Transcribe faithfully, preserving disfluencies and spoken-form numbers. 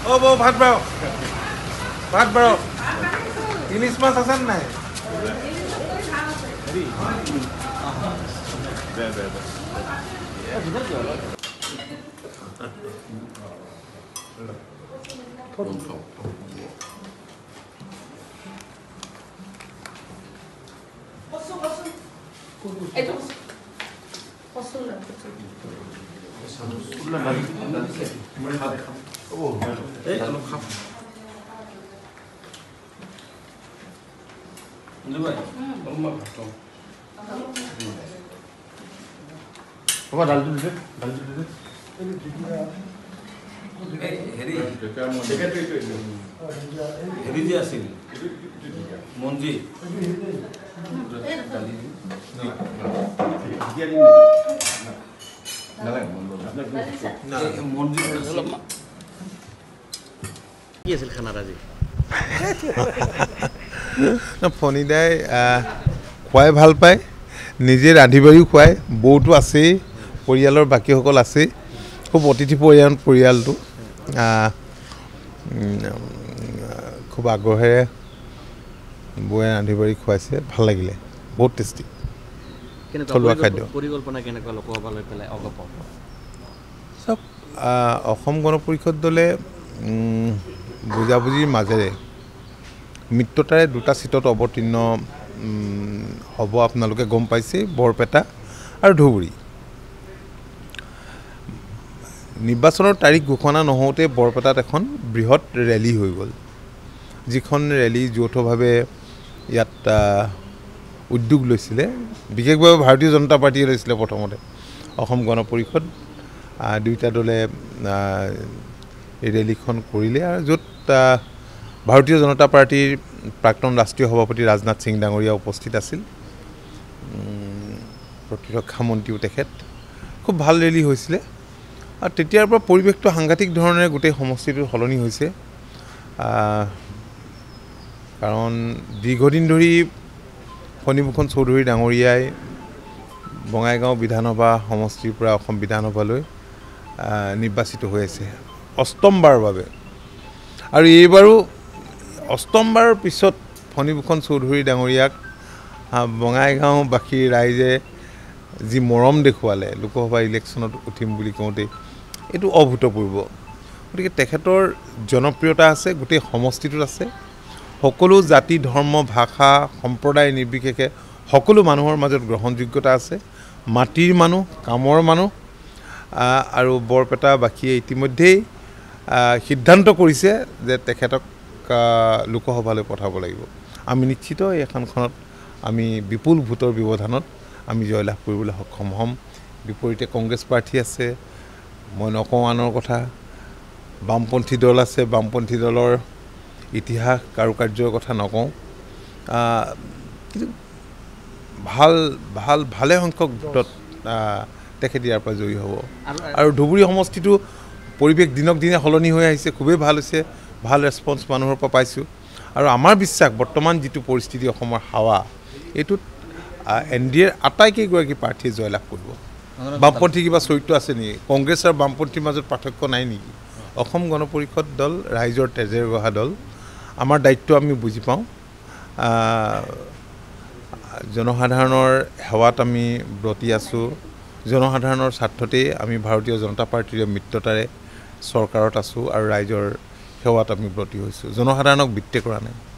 ও বউ ভাত বাড়ো ভাত বাড়ো ইলিশ মাছ আছেন নাই Itu posul lah posul. Oh, eh, kalau kap. Ini baik. Kamu mau kap? Kamu dal dulu deh, dal dulu deh. Eh, Heri. Secretary itu. Heri dia sini. Monji. Dal ini. Dia ini. ফণিদাই খুৱাই ভাল পায় নিজে ৰান্ধি বাঢ়িও খুৱায় বৌটো আছেই পৰিয়ালৰ বাকীসকল আছেই খুব অতিথি পৰিয়াল পৰিয়ালটো খুব আগ্ৰহেৰে বৌয়ে ৰান্ধি বাঢ়ি খুৱাইছে ভাল লাগিলে বহুত টেষ্টি থলুৱা খাদ্য পৰিকল্পনা কেনেকুৱা লোকসভা লৈ পেলাই অগপ চব অসম গণ পৰিষদ দলে বুজাবুজিৰ মাজেৰে মিত্ৰতাৰে দুটা চিটত অৱতীৰ্ণ হ'ব আপোনালোকে গম পাইছে বৰপেটা আৰু ধুবুৰী নিৰ্বাচনৰ তাৰিখ ঘোষণা নহওঁতে বৰপেটাত এখন বৃহৎ ৰেলী হৈ গ'ল যিখন ৰেলী যৌথভাৱে ইয়াত উদ্যোগ লৈছিলে বিশেষভাৱে ভাৰতীয় জনতা পাৰ্টিয়ে লৈছিলে প্ৰথমতে অসম গণ পৰিষদ দুইটা দলে এই ৰেলীখন কৰিলে আৰু য'ত ভাৰতীয় জনতা পাৰ্টিৰ প্ৰাক্তন ৰাষ্ট্ৰীয় সভাপতি ৰাজনাথ সিং ডাঙৰীয়া উপস্থিত আছিল প্ৰতিৰক্ষা মন্ত্ৰীও তেখেত খুব ভাল ৰেলী হৈছিলে আৰু তেতিয়াৰ পৰা পৰিৱেশটো সাংঘাতিক ধৰণেৰে গোটেই সমষ্টিটো সলনি হৈছে কাৰণ দীৰ্ঘদিন ধৰি ফণীভূষণ চৌধুৰী ডাঙৰীয়াই বঙাইগাঁও বিধানসভা সমষ্টিৰ পৰা অসম বিধানসভালৈ নিৰ্বাচিত হৈ আছে অষ্টমবাৰৰ বাবে আৰু এইবাৰো অষ্টমবাৰৰ পিছত ফণীভূষণ চৌধুৰী ডাঙৰীয়াক বঙাইগাঁওবাসীৰ ৰাইজে যি মৰম দেখুৱালে লোকসভা ইলেকশ্যনত উঠিম বুলি কওঁতে এইটো অভূতপূৰ্ব গতিকে তেখেতৰ জনপ্ৰিয়তা আছে গোটেই সমষ্টিটোত আছে সকলো জাতি ধৰ্ম ভাষা সম্প্ৰদায় নিৰ্বিশেষে সকলো মানুহৰ মাজত গ্ৰহণযোগ্যতা আছে মাটিৰ মানুহ কামৰ মানুহ আৰু বৰপেটাবাসীয়ে ইতিমধ্যেই সিদ্ধান্ত কৰিছে যে তেখেতক লোকসভালৈ পঠাব লাগিব আমি নিশ্চিত এই এখনখনত আমি বিপুল ভোটৰ ব্যৱধানত আমি জয়লাভ কৰিবলৈ সক্ষম হ'ম বিপৰীতে কংগ্ৰেছ প্ৰাৰ্থী আছে মই নকওঁ আনৰ কথা বামপন্থী দল আছে বামপন্থী দলৰ ইতিহাস কাৰুকাৰ্যৰ কথা নকওঁ কিন্তু ভাল ভাল ভালে সংখ্যক ভোটত তেখেত ইয়াৰ পৰা জয়ী হ'ব আৰু ধুবুৰী সমষ্টিটো পৰিৱেশ দিনক দিনে সলনি হৈ আহিছে খুবেই ভাল হৈছে ভাল ৰেছপন্স মানুহৰ পৰা পাইছোঁ আৰু আমাৰ বিশ্বাস বৰ্তমান যিটো পৰিস্থিতি অসমৰ হাৱা এইটোত এন ডি এৰ আটাইকেইগৰাকী প্ৰাৰ্থীয়ে জয়লাভ কৰিব বামপন্থী কিবা চৰিত্ৰ আছে নেকি কংগ্ৰেছ আৰু বামপন্থীৰ মাজত পাৰ্থক্য নাই নেকি অসম গণ পৰিষদ দল ৰাইজৰ তেজেৰে গঢ়া দল আমাৰ দায়িত্ব আমি বুজি পাওঁ জনসাধাৰণৰ সেৱাত আমি ব্ৰতী আছোঁ জনসাধাৰণৰ স্বাৰ্থতেই আমি ভাৰতীয় জনতা পাৰ্টীৰ মিত্ৰতাৰে চৰকাৰত আছোঁ আৰু ৰাইজৰ সেৱাত আমি ব্ৰতী হৈছোঁ জনসাধাৰণক বিত্তে কৰা নাই